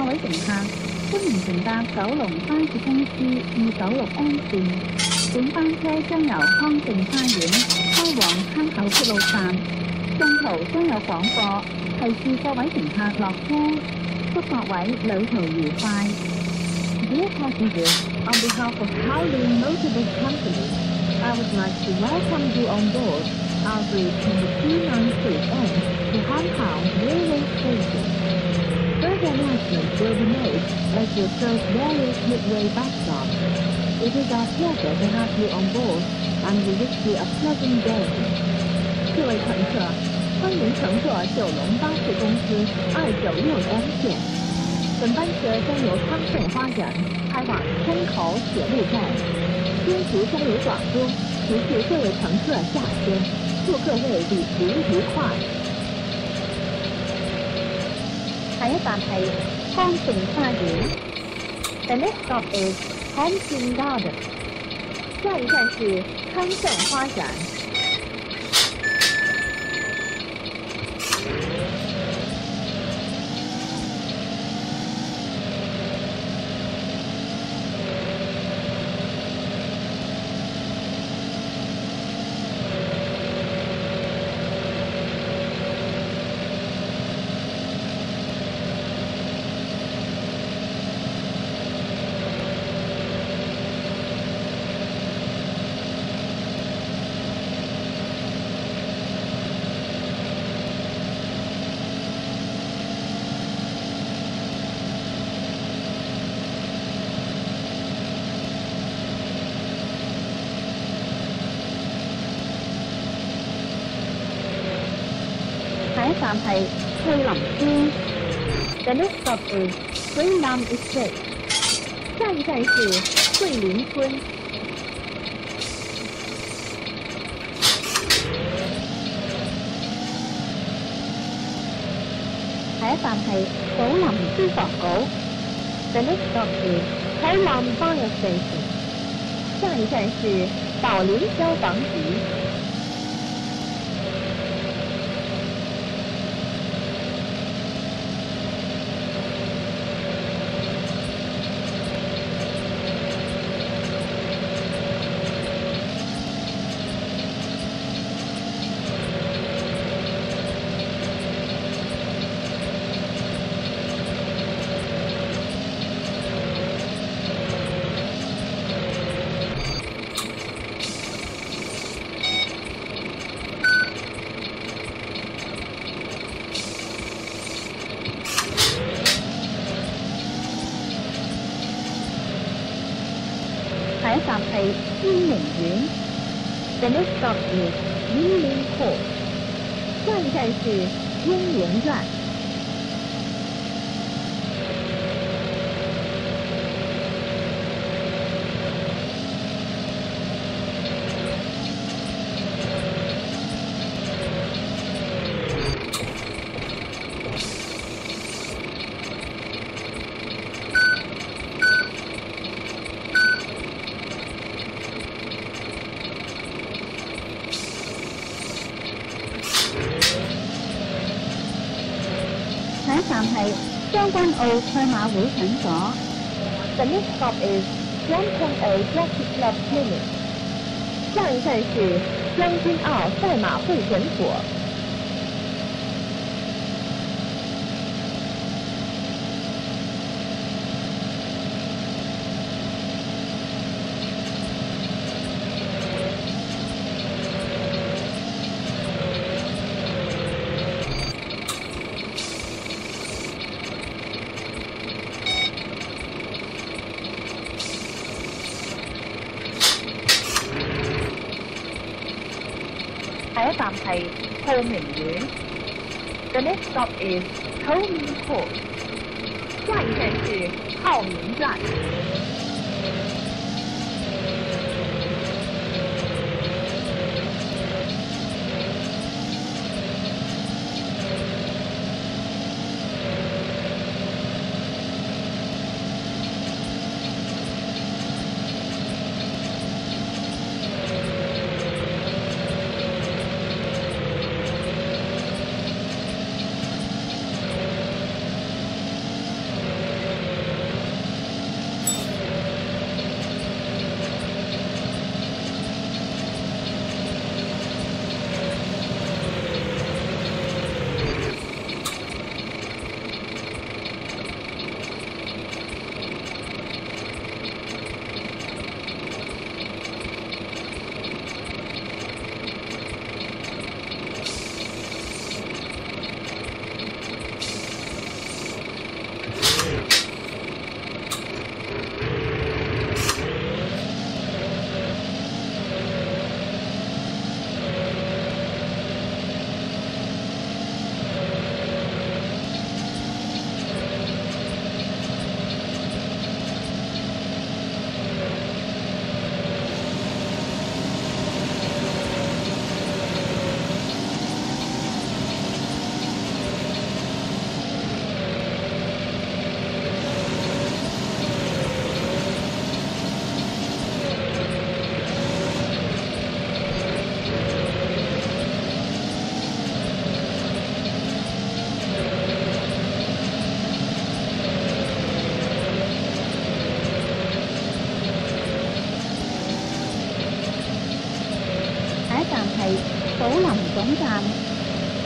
位乘客，歡迎乘搭九龍巴士公司296N 線。本班車將由康定花園開往坑口鐵路站，中途將有廣播，提示各位乘客落車。祝各位旅途愉快。Dear passengers, on behalf of Kowloon Motorbus Company, I would like to welcome you on board our bridge from the 296N to Hong Kong Railway Station. Further announcements will be made as you approach various midway bus stops. It is our pleasure to have you on board, and we wish you a pleasant day. 各位乘客，欢迎乘坐九龙巴士公司296M 线。本班车将由康盛花园开往坑口铁路站。编辑将有广播，提示各位乘客下车。祝各位旅行愉快。下一站係康盛花園。The next stop is Kensington Garden. 下一站是康盛花園。下一站係翠林村。The next stop is Greenlam Estate. 下一站是桂林村。下一站係寶林消防局。The next stop is Kowloon Fire Station. 下一站是寶林消防局。下一站係英明苑。The next stop is Yinling Court. 下一站是英灵苑。下一站係將軍澳賽馬會診所。The next stop is 將軍澳 Jockey Club Clinic. 下一站是將軍澳賽馬會診所。下一站係浩明苑。The next stop is Coleman Court. 下一站是浩明站。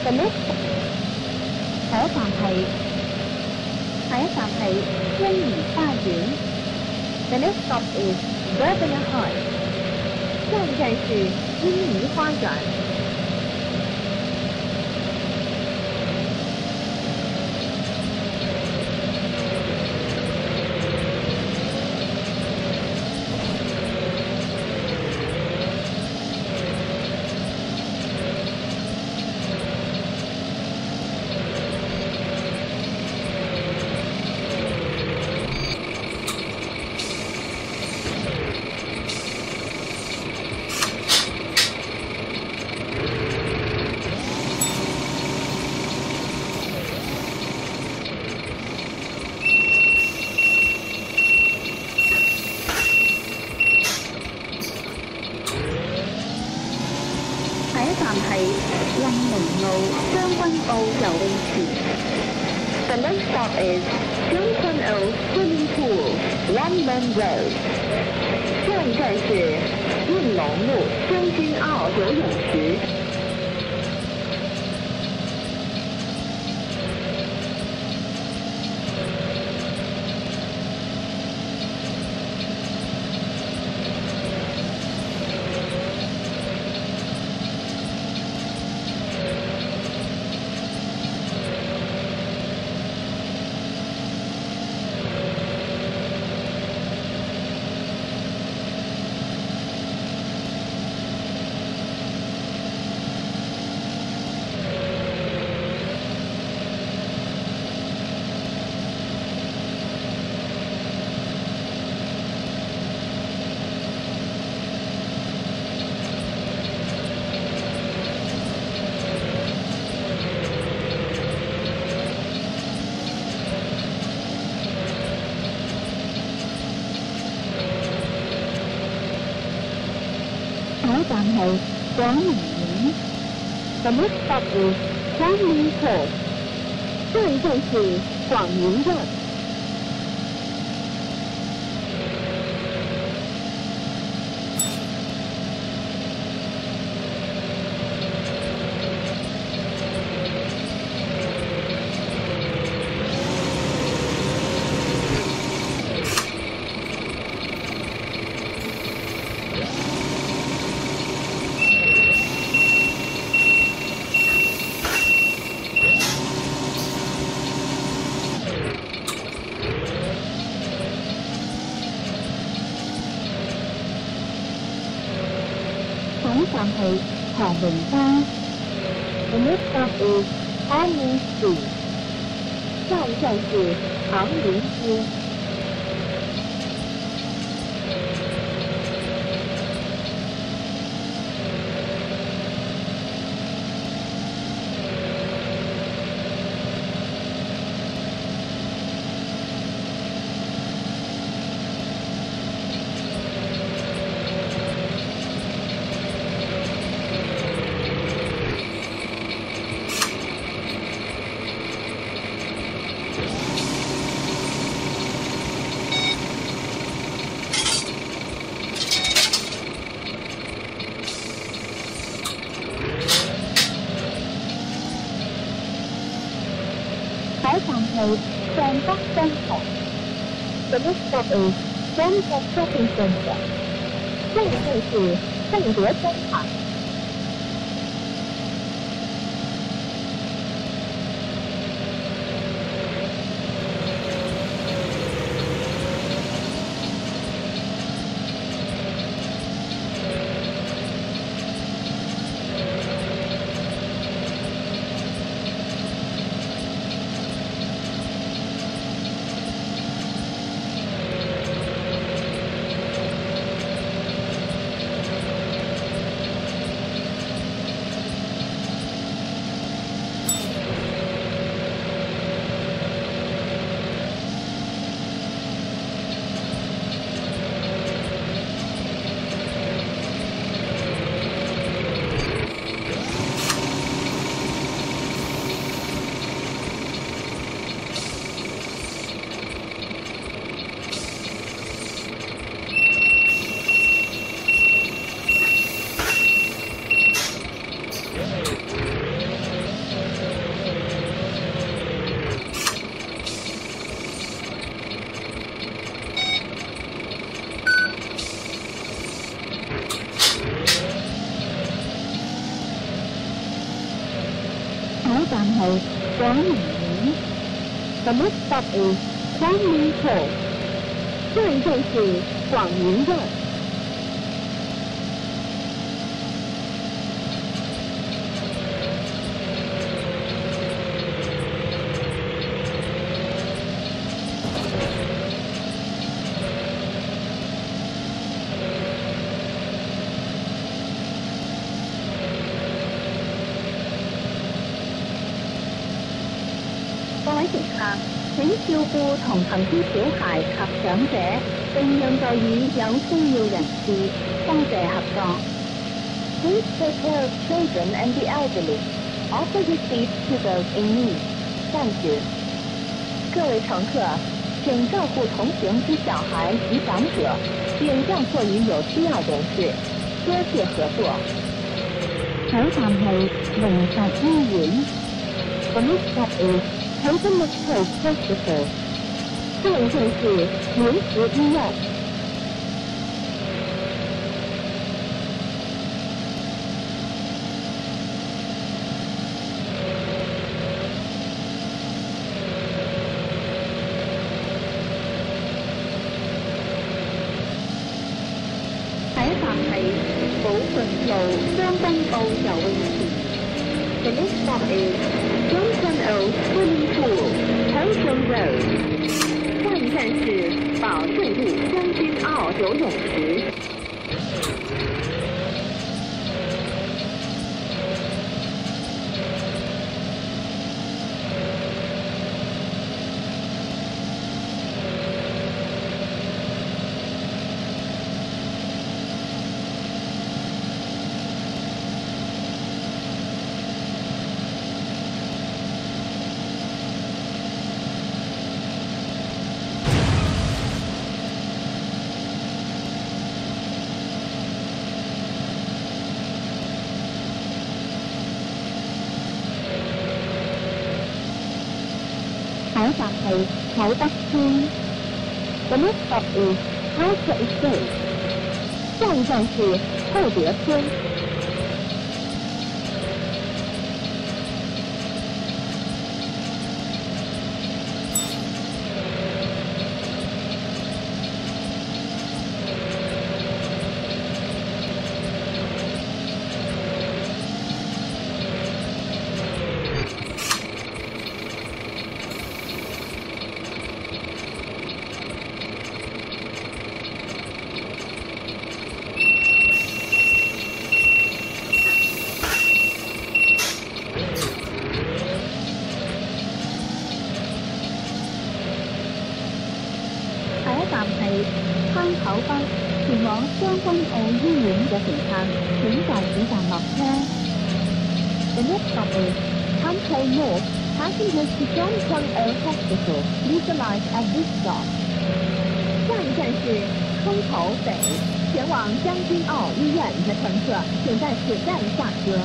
The next 下一站係欣怡花園。The next stop is Bourbon High。下一站是欣怡花園。The next stop is 將軍澳 Swimming Pool Longman Road。下一站是運龍路將軍澳游泳池。下一站係廣明苑。The next stop is Kwangming Court。下一站是廣明站。下一站係唐榮街。The next stop is Army Street。下一站是唐寧街。下一站係尚德商場。The next stop is 雙德 Shopping Centre。下一站是尚德商場。 一站係廣明苑。The next stop is Quangming Hall。下一站是廣明苑。各位乘客，請照顧同行之小孩及長者，並讓座椅有需要人士。多謝合作。Please take care of children and the elderly. Offer your seat to those in need. Thank you. 各位乘客，請照顧同行之小孩及長者，並讓座椅有需要人士。多謝合作。下一站係靈實醫院。The next stop is Hazelwood Place Hospital。下一站是靈實醫院。下一站係寶順路將軍澳游泳池。The next stop is Johnson Swimming Pool, Houghton Road。下一站是宝顺路将军澳游泳池。下一站係厚德村。The next stop is Culture Estate。下一站是厚德村。站係坑口北，前往將軍澳醫院嘅乘客，請在此站落車。The next stop is Campo North. Passengers to Johnson Hospital, please alight at this stop. 下一站是坑口北，前往将军澳医院的乘客，请在此站下车。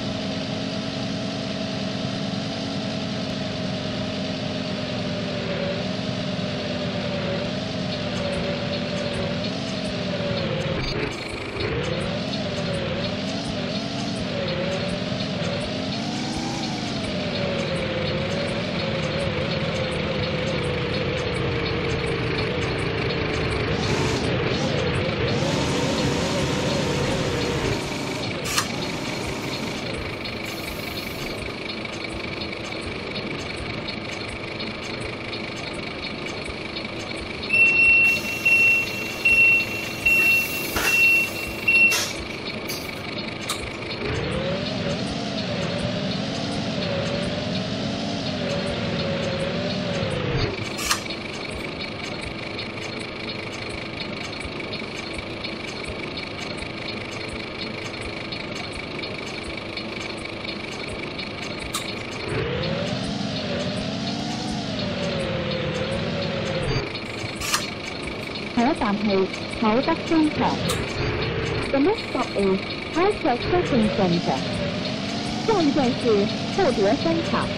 下一站係厚德商場。The next stop is High-Tech Shopping Center。下一站是厚德商場。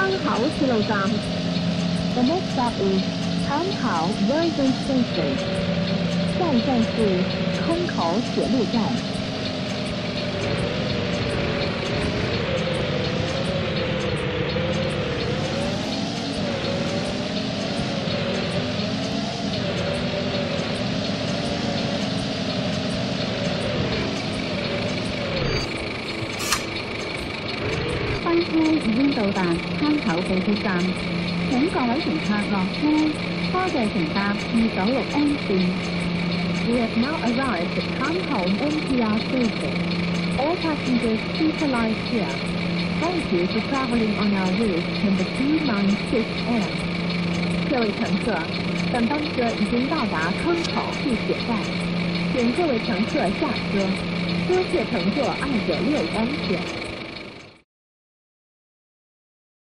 口铁路站。The next stop is 康口 Railway Station。下一站是康口铁路站。班車已經到達坑口地鐵站，請各位乘客落車，多謝乘搭296N 線。We have now arrived at Kangkong MTR station. All passengers please alight here. Thank you for traveling on our route number 296M. 各位乘客，本班车已经到达坑口地铁站，请各位乘客下车，多谢乘坐296M线。